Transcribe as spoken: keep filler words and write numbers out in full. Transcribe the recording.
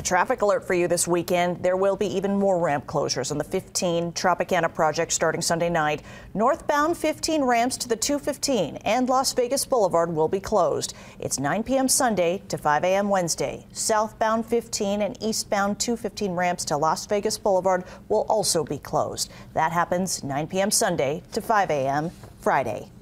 traffic alert for you this weekend. There will be even more ramp closures on the fifteen Tropicana project starting Sunday night. Northbound fifteen ramps to the two fifteen and Las Vegas Boulevard will be closed. It's nine p m Sunday to five a m Wednesday. Southbound fifteen and eastbound two fifteen ramps to Las Vegas Boulevard will also be closed. That happens nine p m Sunday to five a m Friday.